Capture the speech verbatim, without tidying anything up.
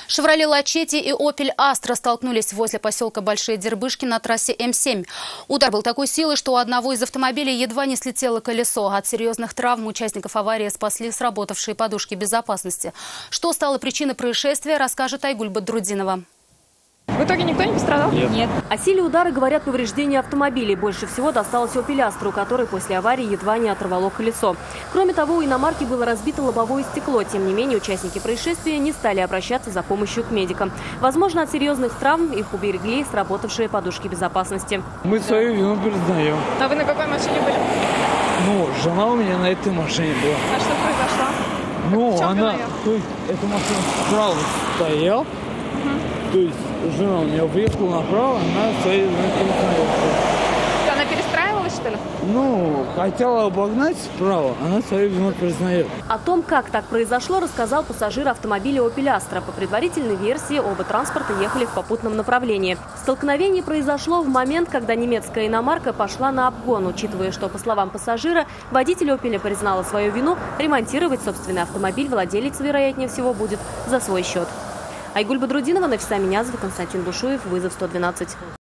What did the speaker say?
«Шевроле Лачетти» и «Опель Астра» столкнулись возле поселка Большие Дербышки на трассе М семь. Удар был такой силы, что у одного из автомобилей едва не слетело колесо. От серьезных травм участников аварии спасли сработавшие подушки безопасности. Что стало причиной происшествия, расскажет Айгуль Бадрудинова. В итоге никто не пострадал? Нет. Нет. О силе удара говорят повреждения автомобилей. Больше всего досталось «Опель Астру», который после аварии едва не оторвало колесо. Кроме того, у иномарки было разбито лобовое стекло. Тем не менее, участники происшествия не стали обращаться за помощью к медикам. Возможно, от серьезных травм их уберегли сработавшие подушки безопасности. Мы свою вину признаем. А вы на какой машине были? Ну, жена у меня на этой машине была. А что произошло? Ну, В чем она, вина её? то есть, эта машина справа стояла, то есть, жена у меня выехала направо, она своей вину признает. Она перестраивалась, что ли? Ну, хотела обогнать справа, она свою вину признает. О том, как так произошло, рассказал пассажир автомобиля «Опель Астра». По предварительной версии, оба транспорта ехали в попутном направлении. Столкновение произошло в момент, когда немецкая иномарка пошла на обгон. Учитывая, что, по словам пассажира, водитель «Опеля» признала свою вину, ремонтировать собственный автомобиль владелец, вероятнее всего, будет за свой счет. Айгуль Бадрудинова, Нафиса Минязова, Константин Бушуев, вызов сто двенадцать.